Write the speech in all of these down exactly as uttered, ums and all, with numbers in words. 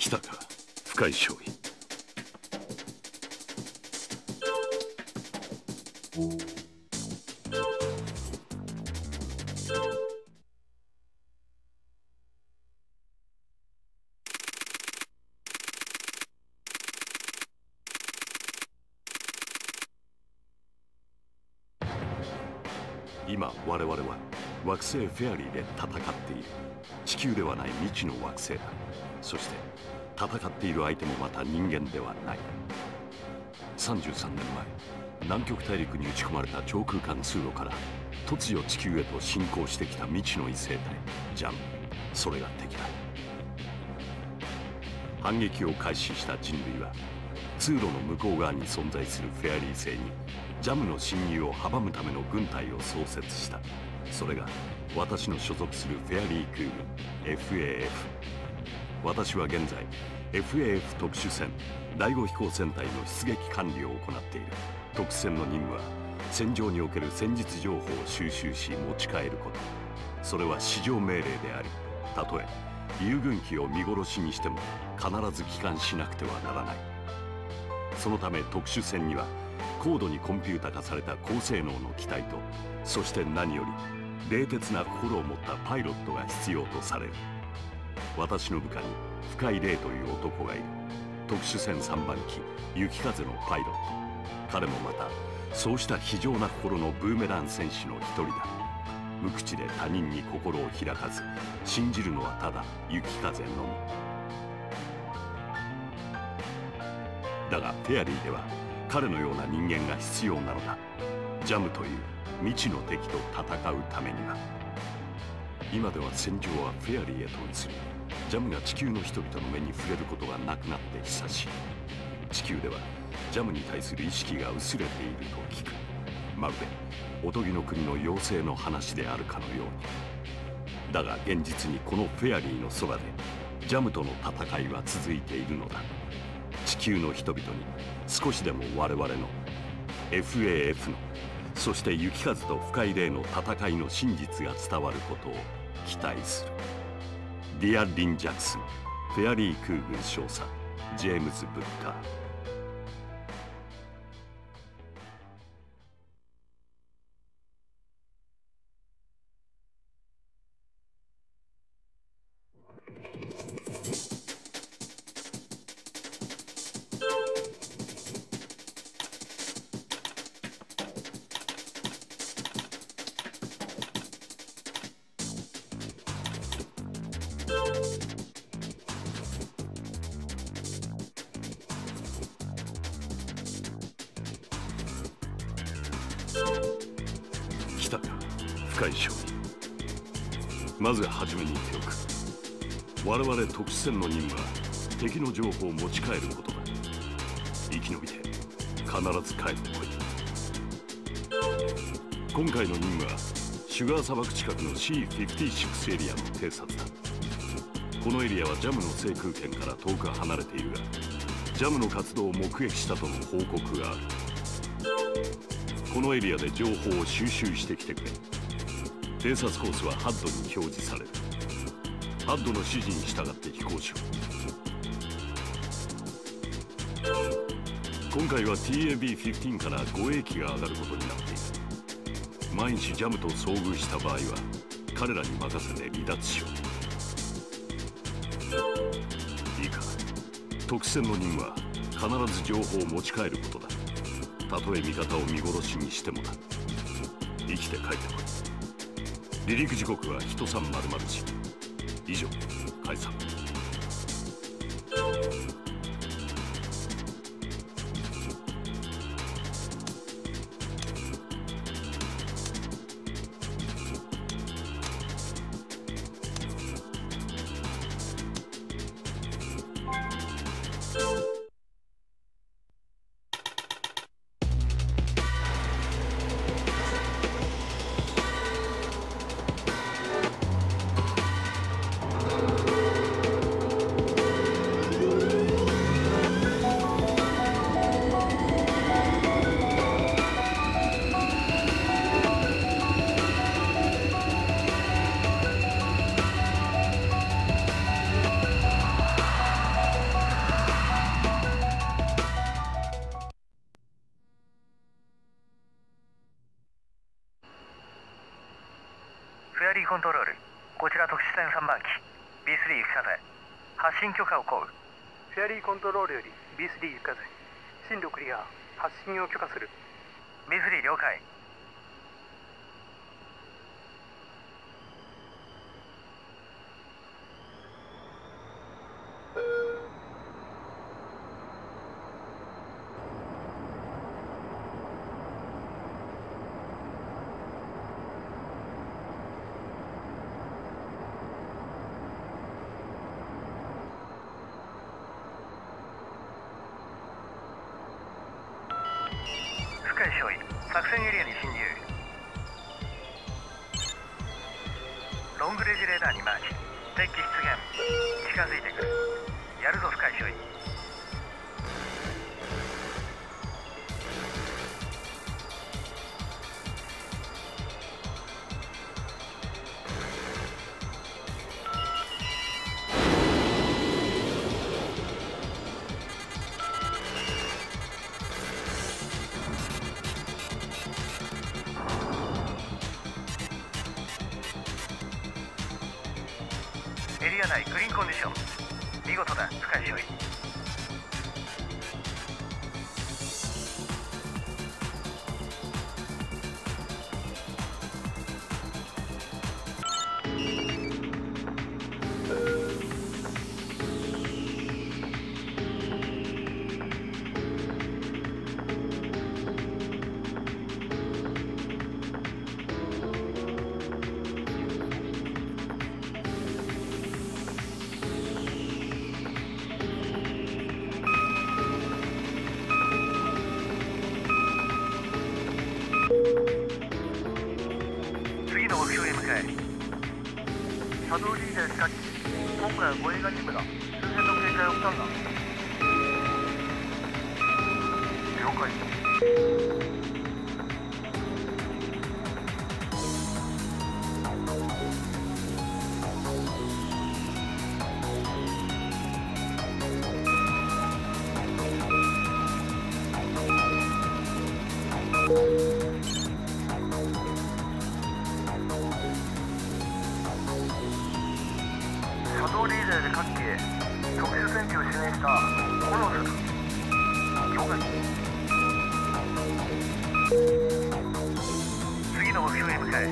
来たか、深い将尉。今我々は惑星フェアリーで戦っている。地球ではない未知の惑星だ。そして戦っている相手もまた人間ではない。さんじゅうさんねんまえ、南極大陸に撃ち込まれた超空間通路から突如地球へと侵攻してきた未知の異星体ジャム。それが敵だ。反撃を開始した人類は通路の向こう側に存在するフェアリー星にジャムの侵入を阻むための軍隊を創設した。それが私の所属するフェアリー空軍 エフエーエフ。 私は現在 エフエーエフ 特殊戦だいご飛行戦隊の出撃管理を行っている。特殊戦の任務は戦場における戦術情報を収集し持ち帰ること。それは至上命令であり、たとえ友軍機を見殺しにしても必ず帰還しなくてはならない。そのため特殊戦には高度にコンピュータ化された高性能の機体と、そして何より冷徹な心を持ったパイロットが必要とされる。私の部下に深井玲という男がいる。特殊戦さんばん機雪風のパイロット。彼もまたそうした非常な心のブーメラン戦士の一人だ。無口で他人に心を開かず、信じるのはただ雪風のみ。だがフェアリーでは彼のような人間が必要なのだ。ジャムという未知の敵と戦うためには。今では戦場はフェアリーへと移り、ジャムが地球の人々の目に触れることがなくなって久しい。地球ではジャムに対する意識が薄れていると聞く。まるでおとぎの国の妖精の話であるかのように。だが現実にこのフェアリーのそばでジャムとの戦いは続いているのだ。地球の人々に少しでも我々の エフエーエフ の、そして雪風と深井玲の戦いの真実が伝わることを期待する。ディア・リン・ジャクソン、フェアリー空軍少佐ジェームズ・ブッカー。来たか、深い将棋。まずはじめに言っておく。我々特殊戦の任務は敵の情報を持ち帰ることだ。生き延びて必ず帰ってこい。今回の任務はシュガー砂漠近くの シーフィフティシックス エリアの偵察だ。このエリアはジャムの制空権から遠く離れているが、ジャムの活動を目撃したとの報告がある。このエリアで情報を収集してきてくれ。偵察コースはハッドに表示される。ハッドの指示に従って飛行しろ。今回は ティーエービーフィフティーン から護衛機が上がることになっている。万一ジャムと遭遇した場合は彼らに任せて離脱しよう。いいか、特殊戦の任務は必ず情報を持ち帰ることだ。たとえ味方を見殺しにしてもだ。生きて帰ってこい。離陸時刻はひとさんまるまるじ。以上、解散。 リーコントロール、こちら特殊戦さんばん機 ビースリー 行く風、発進許可を請う。 フェアリーコントロールより ビースリー 行く風、進路クリア、発進を許可する。 ビースリー 了解。深い少尉、作戦エリアに侵入。ロングレジュレーターにマーチ、敵機出現、近づいてくる。やるぞ深い少尉。エリア内グリーンコンディション、見事だ深い少尉。次の目標へ向かえ。シャドウリーダースカッチ、今回は護衛が任務だ。周辺の警戒を負担だ。了解。シャドウリーダーで各機へ特殊戦機を指名した。フォローする。了解。次の目標へ向かえ。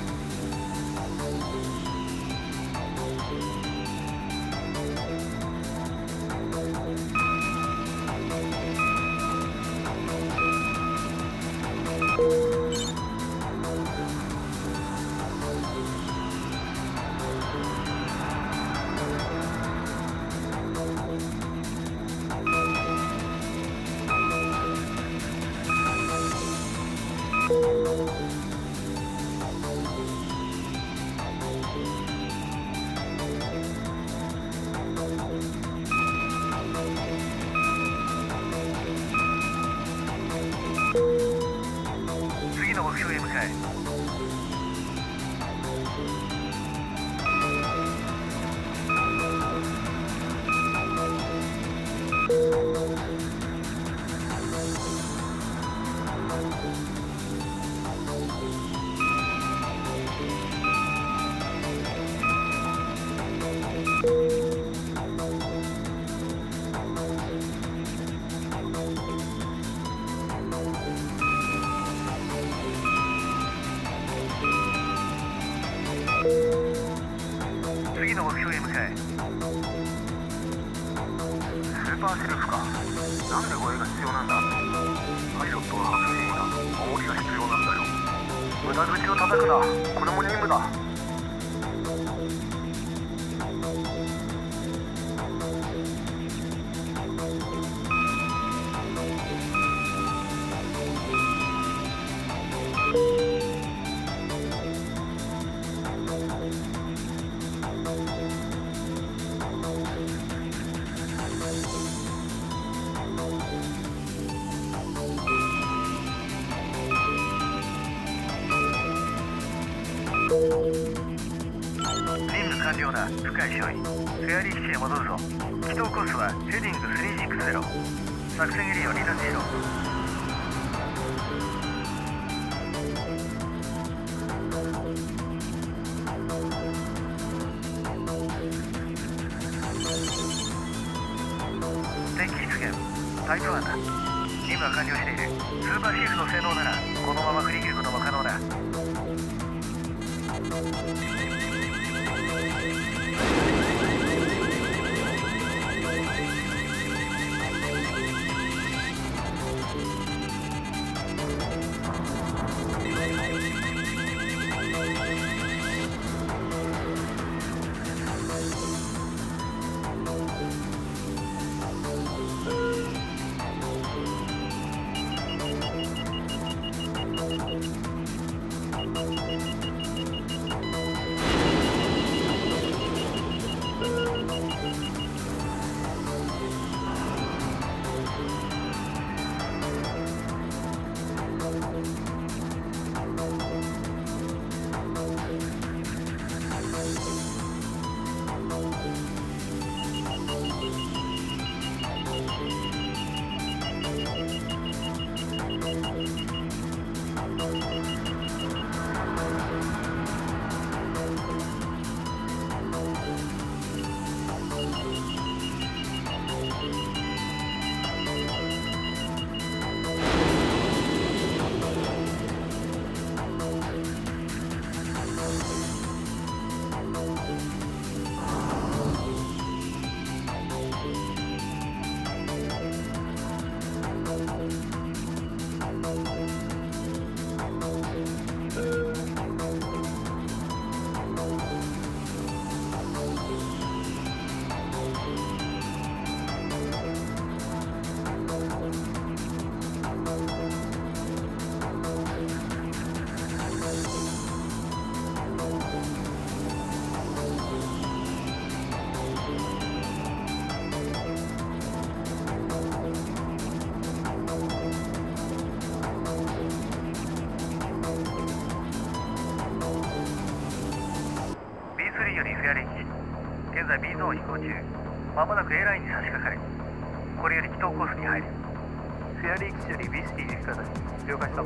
次の目標へ向かえ。次の目標へ向かえ。スーパーシェルフか。なんで護衛が必要なんだ。パイロットは白人だ。守りが必要なんだよ。無駄口を叩くな。これも任務だ。任務完了だ深い少尉。フェアリー基地へ戻るぞ。帰投コースはヘディングさんろくゼロ。作戦エリアを離脱しろ。 パイプワンだ。任務は完了している。スーパーシールの性能ならこのまま振り切ることも可能だ。現在 B ゾーン飛行中。まもなく A ラインに差し掛かる。これより軌道コースに入る。 フェアリー基地より ビースリー 行くかだ。了解した。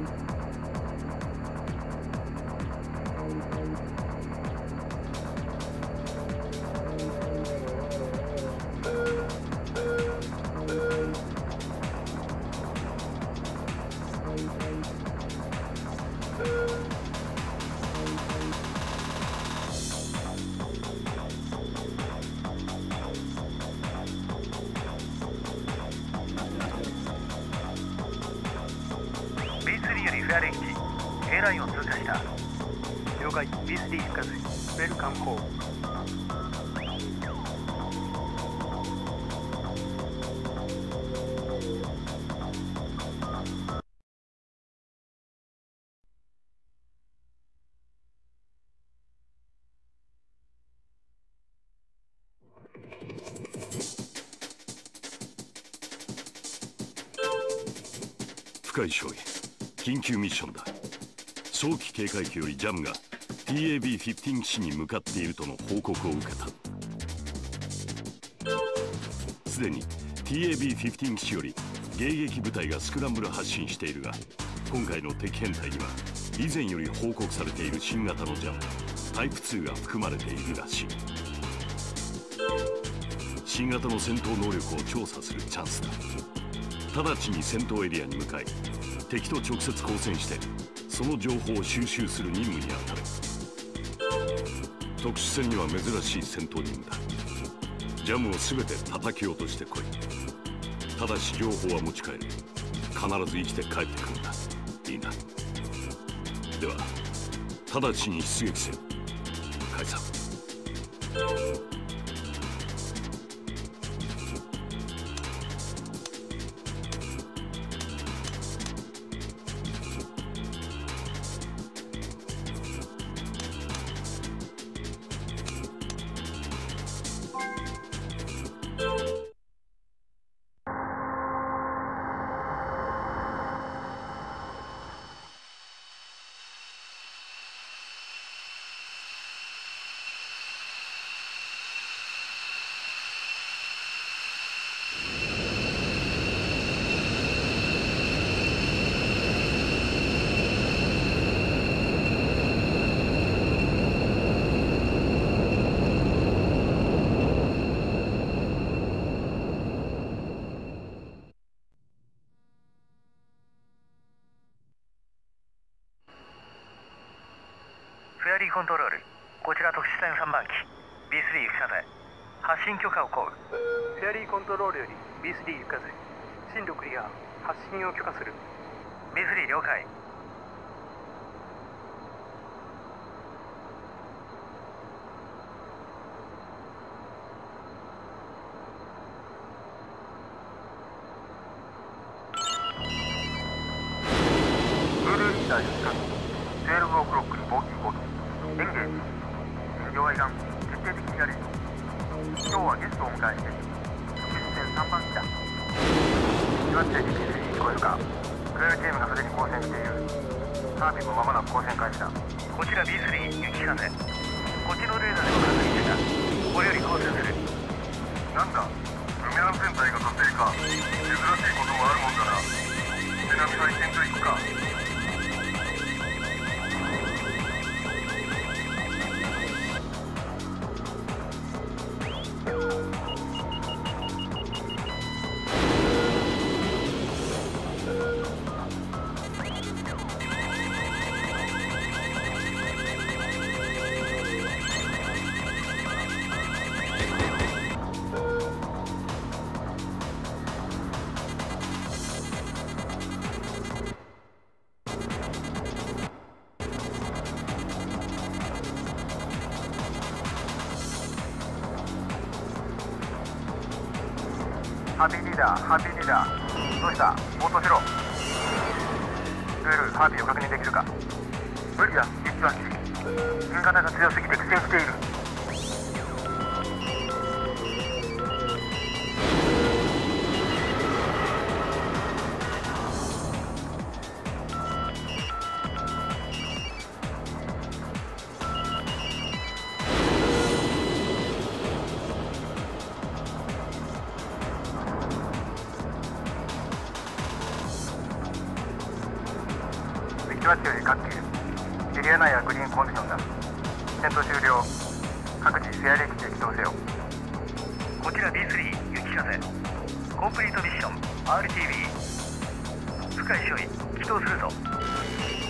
フェアリー基地 A ラインを通過した。 了解。 ビースリー 深津ウェルカムホーム。 深井少尉、緊急ミッションだ。早期警戒機よりジャムが ティーエービーじゅうご 基地に向かっているとの報告を受けた。すでに ティーエービーじゅうご 基地より迎撃部隊がスクランブル発進しているが、今回の敵編隊には以前より報告されている新型のジャムタイプツーが含まれているらしい。新型の戦闘能力を調査するチャンスだ。直ちに戦闘エリアに向かい、敵と直接交戦してその情報を収集する任務に当たる。特殊戦には珍しい戦闘任務だ。ジャムを全て叩き落としてこい。ただし情報は持ち帰る。必ず生きて帰ってくるんだ。いいな。では直ちに出撃せよ。解散。 フェアリーコントロール、こちら特殊戦さんばん機 ビースリー 行く風、発進許可を請う。 フェアリーコントロールより ビースリー 行く風、進路クリア、発進を許可する。 ビースリー 了解。ブルーインター出荷、じゅうにオクロックに防球攻撃、エンゲージ。両愛眼、決定的にやれる。今日はゲストをお迎えして特殊戦さんばん機だ。岩手ビースリー聞こえるか。クレールチームがすでに交戦している。サービスも間もなく交戦開始だ。こちら ビースリー 雪風、こっちのレーダーでも確認してた。これより交戦する。なんだ、ブメラン戦隊が勝手にか。珍しいこともあるもんだな。ちなみに検討行くか。ハービーリーダー、ハービーリーダー、どうした？応答しろ。ルール、ハービーを確認できるか。無理だ、いちばん機。新型が強すぎて苦戦している。敵はより各機、エリア内はグリーンコンディションだ。戦闘終了。各自フェアレーキで起動せよ。こちら ビースリー 雪風、コンプリートミッション アールティービー 深い処理起動するぞ。